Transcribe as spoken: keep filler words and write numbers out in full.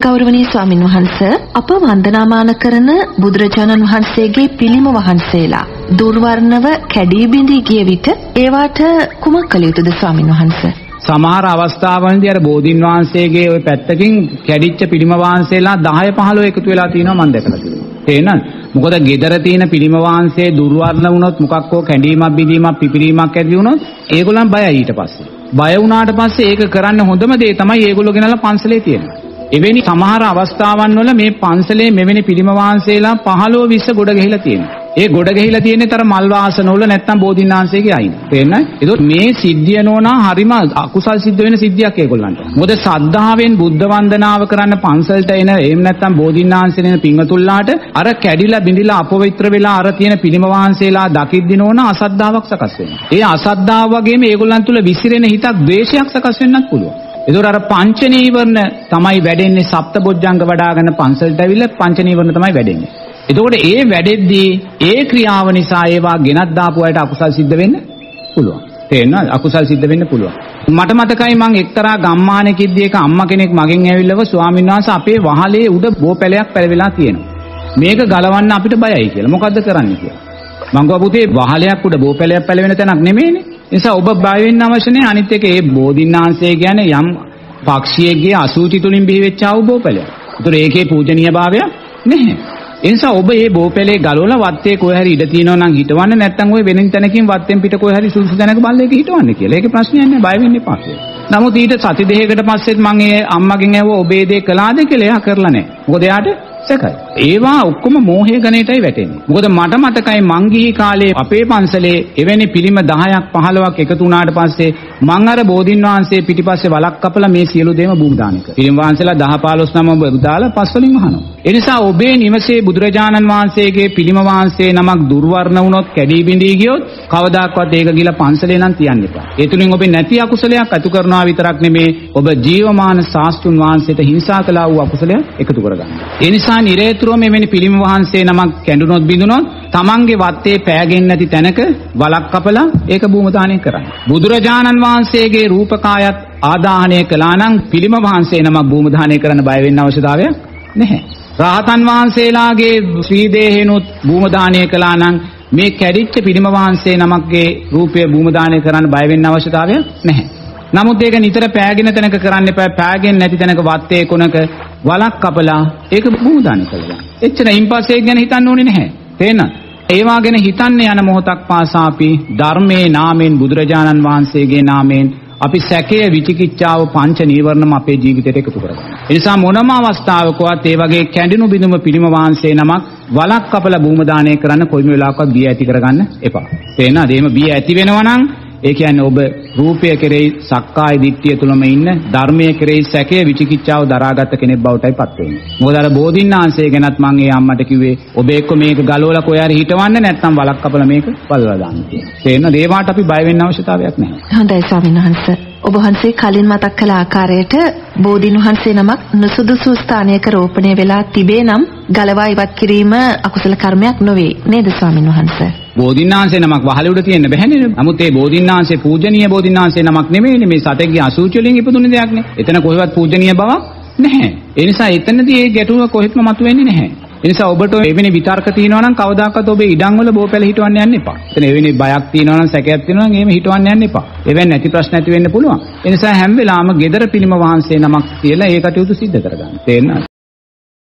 ගෞරවනීය ස්වාමින් වහන්සේ අප වන්දනාමාන කරන බුදුරජාණන් වහන්සේගේ පිළිම වහන්සේලා දුර්වර්ණව කැඩී බිඳී ගිය විට ඒවට කුමක් කළ යුතුද ස්වාමින් වහන්සේ? සමහර අවස්ථාවලදී අර බෝධින් වහන්සේගේ ওই පැත්තකින් කැඩිච්ච පිළිම වහන්සේලා දහය පහළොව එකතු වෙලා තියෙනවා මම දැකලා තියෙනවා. තේරෙනවද? මොකද gedara තියෙන පිළිම වහන්සේ දුර්වර්ණ වුණොත් මොකක් හෝ කැඩීමක් බිඳීමක් පිපිරීමක් ඇති වුණොත් ඒගොල්ලන් බයයි ඊට පස්සේ. බය වුණාට පස්සේ ඒක කරන්න හොඳම දේ තමයි ඒගොල්ලෝ ගෙනල්ලා පන්සලේ තියෙනවා. එවැනි සමහර අවස්ථාවන් වල මේ පන්සලේ මෙවැනි පිළිම වහන්සේලා පහළොව විස්ස ගොඩ ගහිලා තියෙනවා. ඒ ගොඩ ගහිලා තියෙන්නේ තර මල් වාසන වල නැත්තම් බෝධින්නාංශයේ අයින්. තේරෙනවද? ඒකෝ මේ සිද්ධිය නෝනා හරිම අකුසල් සිද්ධ වෙන සිද්ධියක් ඒගොල්ලන්ට. මොකද ශ්‍රද්ධාවෙන් බුද්ධ වන්දනාව කරන්න පන්සලට එන එහෙම නැත්තම් බෝධින්නාංශයේ එන පිංගතුල්ලාට අර කැඩිලා බිඳිලා අපවිත්‍ර වෙලා අර තියෙන පිළිම වහන්සේලා දකිද්දි නෝනා අසද්ධාාවක් සකස් වෙනවා. ඒ අසද්ධාව වගේම ඒගොල්ලන් තුල විසිරෙන හිතක් ද්වේෂයක් සකස් වෙන්නත් පුළුවන්. ඒතොර අර පංච නීවරණ තමයි වැඩෙන්නේ සප්තබොජ්ජංග වඩාගෙන පන්සලට ඇවිල්ලා පංච නීවරණ තමයි වැඩෙන්නේ. එතකොට ඒ වැඩෙද්දී ඒ ක්‍රියාව නිසා ඒවා ගෙනත් දාපු අයට අකුසල් සිද්ධ වෙන්න පුළුවන්. තේරෙනවද? අකුසල් සිද්ධ වෙන්න පුළුවන්. මට මතකයි මං එක්තරා ගම්මානකෙද්දී එක අම්මා කෙනෙක් මගෙන් ඇවිල්ලව ස්වාමීන් වහන්සේ අපේ වහලේ උඩ බෝපැලයක් පැලවිලා තියෙනවා. මේක ගලවන්න අපිට බයයි කියලා. මොකද්ද කරන්න කියලා. මං ගියා පුතේ වහලයක් උඩ බෝපැලයක් පැලවෙන තැනක් නෙමෙයිනේ. ඒ නිසා ඔබ බය වෙන්න අවශ්‍ය නැහැ. අනිත් එක ඒ බෝධින්නාංශය කියන්නේ යම් පක්ෂියෙක්ගේ අසූචි තුලින් බිහිවෙච්ච ආ වූ බෝපැලයක්. ඒතර ඒකේ පූජනීයභාවයක් නැහැ. ඒ නිසා ඔබ මේ බෝපැලේ ගලවලා වත්තේ කොහේ හරි ඉඩ තියෙනවා නම් හිටවන්න නැත්නම් ඔය වෙනින් තැනකින් වත්තෙන් පිට කොහේ හරි සුසු තැනක බල්ලේක හිටවන්න කියලා. ඒකේ ප්‍රශ්නයක් නැහැ. බය වෙන්න එපා කියලා. නමුත් ඊට සති දෙකකට පස්සෙත් මම ඒ අම්මගෙන් ඇහුවා ඔබේ දේ කළාද කියලා. එයා කරලා නැහැ. මොකද එයාට සැකයි. ඒවා ඔක්කොම මෝහයේ ගණේටයි වැටෙන්නේ. මොකද මට මතකයි මං ගිහි කාලේ අපේ පන්සලේ එවැනි පිළිම දහයක් පහළොවක් එකතු වුණාට පස්සේ මං අර බෝධින් වහන්සේ පිටිපස්සේ වලක් කපලා මේ සියලු දේම භූමි දාන කළා. පිළිම වහන්සේලා දහ පහළොස් නම දාලා පස් වලින් වහනවා. ඒ නිසා ඔබේ නිවසේ බුදුරජාණන් වහන්සේගේ පිළිම වහන්සේ නමක් දුර්වර්ණ වුණොත් කැඩී බිඳී ගියොත් කවදාක්වත් ඒක ගිහලා පන්සලේ නම් තියන්න එපා. ඒ තුලින් ඔබේ නැති අකුසලයක් අතු කරනවා විතරක් නෙමේ ඔබ ජීවමාන ශාස්ත්‍රුන් වහන්සේට හිංසා කළා වූ අකුසලයක් එකතු කරගන්නවා. ඒ නිසා නිරේතුරුව මෙවැනි පිළිම වහන්සේ නමක් කැඩුනොත් බිඳුනොත් තමන්ගේ වත්තේ පෑගෙන්නේ නැති තැනක වලක් කපලා ඒක භූම දානය කරන්න. බුදුරජාණන් වහන්සේගේ රූපකායත් ආදාහනය කළා නම් පිළිම වහන්සේ නමක් භූම දානය කරන්න බය වෙන්න අවශ්‍යතාවයක් නැහැ. රාහතන් වහන්සේලාගේ ශ්‍රී දේහෙනුත් භූම දානය කළා නම් මේ කැඩිච්ච පිළිම වහන්සේ නමක්ගේ රූපය භූම දානය කරන්න බය වෙන්න අවශ්‍යතාවයක් නැහැ. නමුත් ඒක නිතර පෑගෙන තැනක කරන්න එපා. පෑගෙන නැති තැනක වත්තේ කොනක වලක් කපලා ඒක භූම දානය කළා. එච්චර ඉම්පස්සේ ගැන හිතන්න ඕනේ නැහැ. තේරෙනවද? ඒවා ගැන හිතන්න යන මොහොතක් පාසා අපි ධර්මයේ නාමයෙන් බුදුරජාණන් වහන්සේගේ නාමයෙන් අපි සැකය විචිකිච්ඡාව පංච නීවරණම අපේ ජීවිතයට එකතු කරගන්නවා. ඒ නිසා මොනම අවස්ථාවකවත් ඒ වගේ කැඩෙනු බිඳුම පිළිම වහන්සේ නමක් වලක් කපලා භූම දානය කරන්න කොයිම වෙලාවකවත් බිය ඇති කරගන්න එපා. තේරෙනවද? එහෙම බිය ඇති වෙනවා නම් ඒ කියන්නේ ඔබ රූපය කෙරෙහි සක්කාය දිට්ඨිය තුලම ඉන්න ධර්මයේ කෙරෙහි සැකය විචිකිච්ඡාව දරාගත්ත කෙනෙක් බවටයි පත් වෙන්නේ. මොකද අර බෝධින්නාංශය ගැනත් මම ඒ අම්මට කිව්වේ ඔබ එක්ක මේක ගලවලා කොහේ හරි හිටවන්න නැත්නම් වලක් කපලා මේක පල්ලා දාන්න කියලා. තේරෙනවද? ඒවට අපි බය වෙන්න අවශ්‍යතාවයක් නැහැ. හොඳයි ස්වාමීන් වහන්සේ. ඔබ වහන්සේ කලින් මතක් කළ ආකාරයට බෝධින් වහන්සේ නමක් නුසුදුසු ස්ථානයක රෝපණය වෙලා තිබේ නම් ගලවා ඉවත් කිරීම අකුසල කර්මයක් නොවේ නේද ස්වාමීන් වහන්සේ? බෝධින්නාංශේ නමක් වහලේ උඩ තියෙන්න බැහැනේ. නමුත් ඒ බෝධින්නාංශේ පූජනීය බෝධින්නාංශේ නමක් නෙමෙයිනේ. මේ සතෙක්ගේ අසූචි වලින් ඉපදුන දෙයක් නේ. එතන කොහෙවත් පූජනීය බවක් නැහැ. ඒ නිසා එතනදී ඒ ගැටුම කොහෙත්ම මතුවෙන්නේ නැහැ. ඒ නිසා ඔබට එවැනි විතර්ක තියෙනවා නම් කවදාකවත් ඔබේ ඉඩම් වල බෝපැල හිටවන්න යන්න එපා. එතන එවැනි බයක් තියෙනවා නම් සැකයක් තියෙනවා නම් එහෙම හිටවන්න යන්න එපා. එවැනි නැති ප්‍රශ්න ඇති වෙන්න පුළුවන්. ඒ නිසා හැම වෙලාවම gedara පිළිම වහන්සේ නමක් කියලා ඒ කටයුතු සිද්ධ කරගන්න. තේරෙනවද?